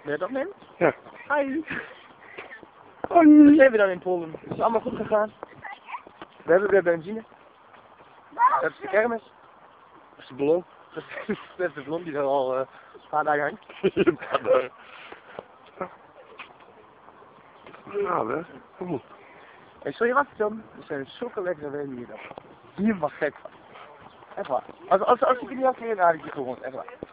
Ben je dat neemt? Ja. Hi. Hoi. Wat zijn we dan in Polen? Het is allemaal goed gegaan. We hebben weer benzine. Dat is de kermis. Dat is de ballon. Dat is de blond die er al een paar dagen hangt. Ja, hè? Kom op. En zul je wat vertellen? Er zijn zulke lekkere wijnen hier dan. Hier mag gek van. Echt waar. Als ik er niet had gereden, had ik je gewoon. Echt waar.